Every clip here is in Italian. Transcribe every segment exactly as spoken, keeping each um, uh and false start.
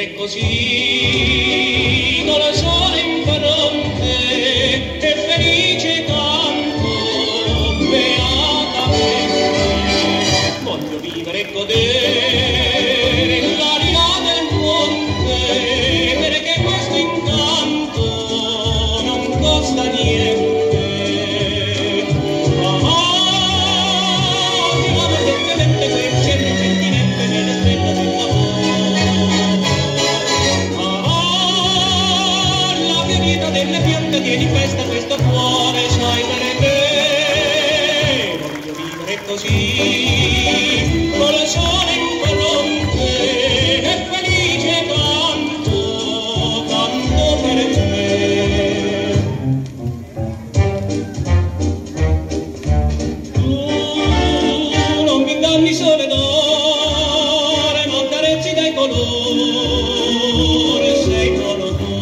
vivere così, con la sole in fronte e felice canto, beatamente. Voglio vivere e godere l'aria del monte, perché questo incanto non costa niente. Delle piante tieni festa questo cuore, sai perché voglio vivere così, con il sole in fronte e felice canto, canto per te. Tu non mi danni sole d'ore, ma carezzi dai colori, sei solo tu.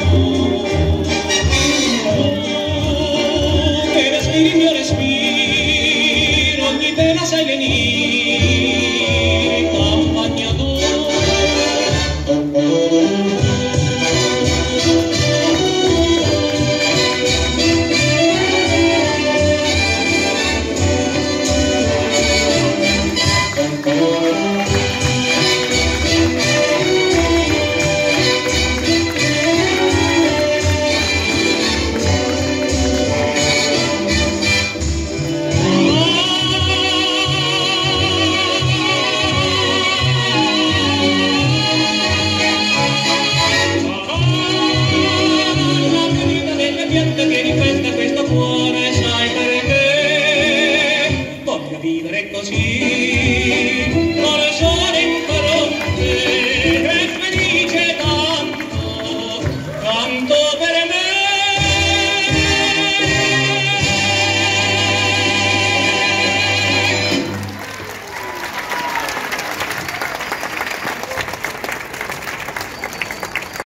Il mio respiro, ogni pena sai venire, campagna tu. Che rifesta questo cuore, sai perché voglio vivere così.